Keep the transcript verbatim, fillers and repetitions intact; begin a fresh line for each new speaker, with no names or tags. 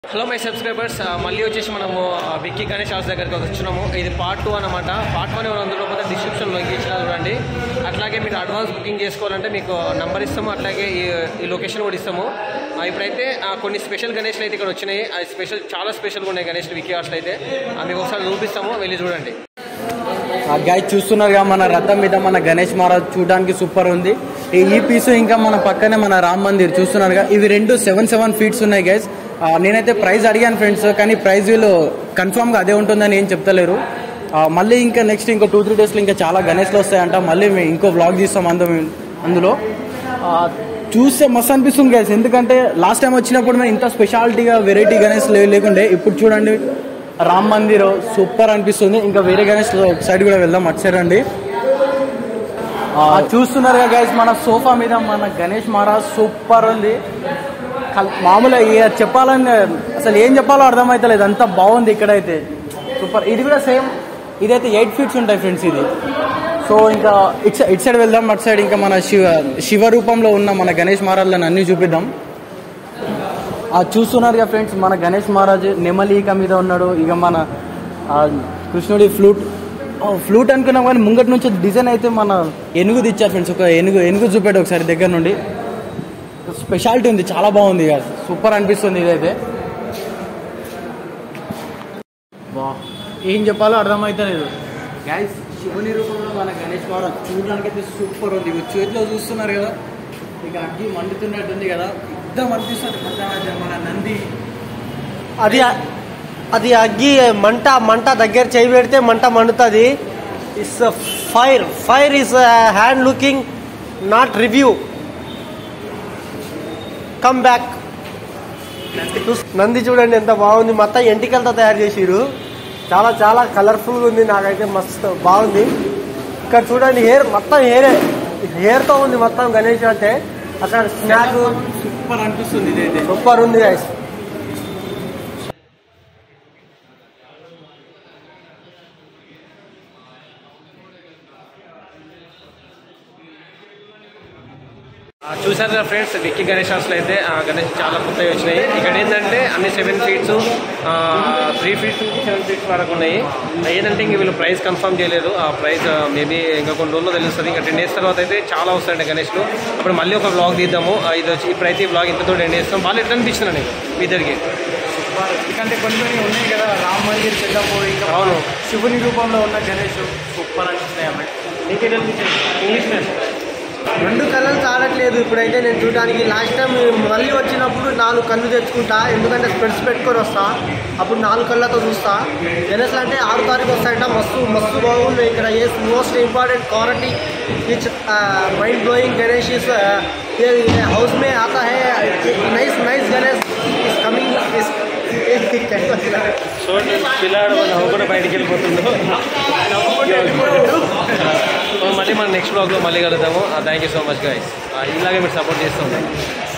Hello my subscribers, మళ్ళీ వచ్చేసి మనము విక్కీ గణేష్ హౌస్ దగ్గరికి వచ్చినాము. ఇది పార్ట్ టూ అనమాట. పార్ట్ వన్ అందులో పోతే డిస్క్రిప్షన్లో ఇచ్చిన చూడండి. అట్లాగే మీరు అడ్వాన్స్ బుకింగ్ చేసుకోవాలంటే మీకు నెంబర్ ఇస్తాము, అట్లాగే ఈ లొకేషన్ కూడా ఇస్తాము. ఇప్పుడైతే కొన్ని స్పెషల్ గణేష్లు అయితే ఇక్కడ వచ్చినాయి. అది స్పెషల్, చాలా స్పెషల్గా ఉన్నాయి గణేష్లు విక్కీ హౌస్లో అయితే. మీకు ఒకసారి చూపిస్తాము, వెళ్ళి చూడండి.
గాయ చూస్తున్నారుగా మన రథం మీద మన గణేష్ మహారాజ్ చూడడానికి సూపర్ ఉంది. ఈ పీసు ఇంకా మన పక్కనే మన రామ్ మందిర్ చూస్తున్నారుగా. ఇవి రెండు సెవెన్ సెవెన్ ఫీట్స్ ఉన్నాయి గైస్. నేనైతే ప్రైస్ అడిగాను ఫ్రెండ్స్, కానీ ప్రైస్ వీళ్ళు కన్ఫామ్గా అదే ఉంటుందని ఏం చెప్తలేరు. మళ్ళీ ఇంకా నెక్స్ట్ ఇంకో టూ త్రీ డేస్లో ఇంకా చాలా గణేష్లు వస్తాయంట. మళ్ళీ ఇంకో వ్లాగ్ తీస్తాం అందు అందులో చూస్తే మస్తు అనిపిస్తుంది గైస్. ఎందుకంటే లాస్ట్ టైం వచ్చినప్పుడు మేము ఇంత స్పెషాలిటీగా వెరైటీ గణేష్ లేకుండే. ఇప్పుడు చూడండి రామ్ మందిర్ సూపర్ అనిపిస్తుంది. ఇంకా వేరే గణేష్ సైడ్ కూడా వెళ్దాం, అటు సైడ్ అండి. చూస్తున్నారుగా గైస్, మన సోఫా మీద మన గణేష్ మహారాజ్ సూపర్ ఉంది. మామూలుగా చెప్పాలని అసలు ఏం చెప్పాలో అర్థమవుతలేదు, అంత బాగుంది. ఇక్కడైతే సూపర్. ఇది కూడా సేమ్, ఇదైతే ఎయిట్ ఫీట్స్ ఉంటాయి ఫ్రెండ్స్ ఇది. సో ఇంకా ఇట్ ఇట్ సైడ్ వెళ్దాం, అటు సైడ్ ఇంకా మన శివ శివ రూపంలో ఉన్న మన గణేష్ మహారాజ్లను అన్నీ చూపిద్దాం. చూస్తున్నారుగా ఫ్రెండ్స్, మన గణేష్ మహారాజ్ నెమలిక మీద ఉన్నాడు. ఇక మన కృష్ణుడి ఫ్లూట్ ఫ్లూట్ అనుకున్నాం, కానీ ముంగటి నుంచి డిజైన్ అయితే మన ఏనుగు తెచ్చారు ఫ్రెండ్స్. ఒక ఏనుగు ఏనుగు చూపెట్టు ఒకసారి దగ్గర నుండి. స్పెషాలిటీ ఉంది, చాలా బాగుంది ఇక, సూపర్ అనిపిస్తుంది. ఇదైతే వా ఏం చెప్పాలో అర్థమవుతలేదు గైస్. శివుని రూపంలో మన గణేష్ మహారాజ్ చూడడానికి అయితే సూపర్ ఉంది. చేతిలో చూస్తున్నారు కదా, ఇక అగ్గి మండుతున్నట్టుంది కదా, ఇద్దం అనిపిస్తుంది. మన నంది
అది అది అగ్గి మంట మంట దగ్గర చేయి పెడితే మంట మండుతుంది. It's fire fire is hand looking, not review. Come back. Nandi చూడండి ఎంత బాగుంది, మొత్తం ఎంటికలతో తయారు చేసిరు. చాలా చాలా కలర్ఫుల్గా ఉంది, నాకైతే మస్తు బాగుంది. ఇక్కడ చూడండి హెయిర్ మొత్తం హెయిర్ హెయిర్తో ఉంది మొత్తం గణేష్ అంటే. అక్కడ స్నాక్
సూపర్ అనిపిస్తుంది, ఇదైతే
సూపర్ ఉంది గైస్.
చూసారు కదా ఫ్రెండ్స్, విక్కీ గణేష్ హౌస్లో అయితే గణేష్ చాలా కొత్తవి వచ్చినాయి. ఇక్కడ ఏంటంటే అన్ని seven feets three feets seven feets వరకు ఉన్నాయి. ఏంటంటే ఇంక వీళ్ళు ప్రైస్ కన్ఫర్మ్ చేయలేదు. ఆ ప్రైస్ మేబీ ఇంకా కొన్ని రోజుల్లో తెలుస్తుంది. ఇంకా టెన్ డేస్ తర్వాత అయితే చాలా వస్తాయండి గణేష్లు. అప్పుడు మళ్ళీ ఒక బ్లాగ్ తీద్దాము. ఇది వచ్చి ఇప్పుడైతే ఈ బ్లాగ్ ఇంతతో ఎండ్ చేస్తాం. వాళ్ళు ఎట్లా అనిపించిందండి మీ ఇద్దరికి?
సూపర్. ఎందుకంటే కొన్ని కొన్ని ఉన్నాయి కదా, రామ్ మందిర్ పెద్దపో, ఇంకా అవును శివుని రూపంలో ఉన్న గణేష్ సూపర్ అనిపిస్తున్నాయి అమ్మాయి.
నీకేంటి అనిపించింది? ఇంగ్లీష్ మ్యాచ్
రెండు కళ్ళలు చాలట్లేదు ఇప్పుడైతే నేను చూడడానికి. లాస్ట్ టైం మళ్ళీ వచ్చినప్పుడు నాలుగు కళ్ళు తెచ్చుకుంటా, ఎందుకంటే స్పెట్స్ పెట్టుకొని వస్తా, అప్పుడు నాలుగు కళ్ళతో చూస్తా. గణేష్లు అంటే ఆరు తారీఖు వస్తాయంట. మస్తు మస్తు బాగుంది ఇక్కడ. A most important quality which mind blowing Ganesh is house మే आता है. Nice nice Ganesh is coming.
So పిల్లాడు నవ్వుకుంటే బయటికి వెళ్ళిపోతుండో. మళ్ళీ మనం నెక్స్ట్ బ్లాగ్లో మళ్ళీ కలుద్దాము. Thank you so much guys. ఇలాగే మీరు సపోర్ట్ చేస్తూ ఉంటాం.